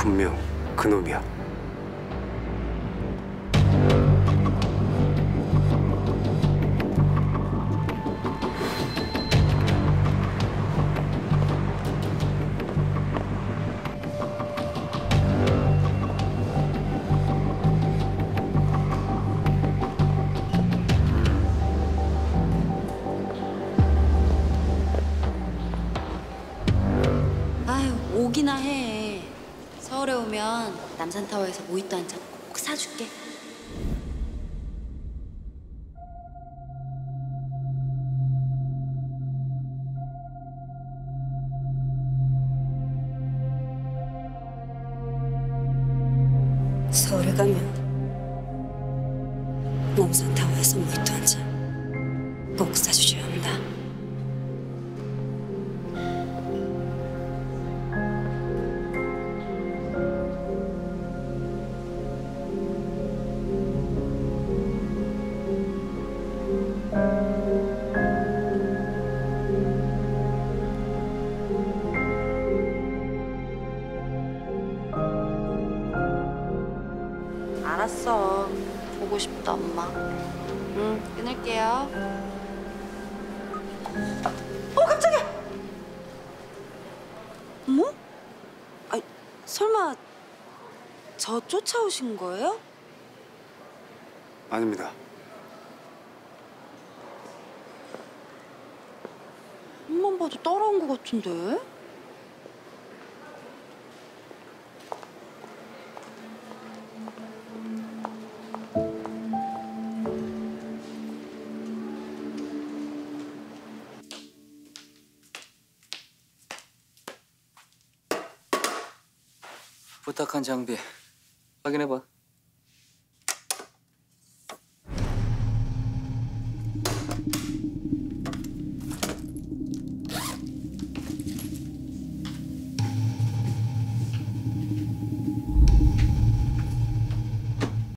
분명 그놈이야. 아유, 오기나 해. 서울에 오면 남산타워에서 모히또 한 잔 꼭 사줄게. 서울에 가면 남산타워에서 모히또 한 잔 꼭 사주셔야 합니다. 알았어. 보고 싶다, 엄마. 응, 끊을게요. 깜짝이야! 어머? 아니, 설마 저 쫓아오신 거예요? 아닙니다. 한번 봐도 따라온 것 같은데? 부탁한 장비 확인해봐.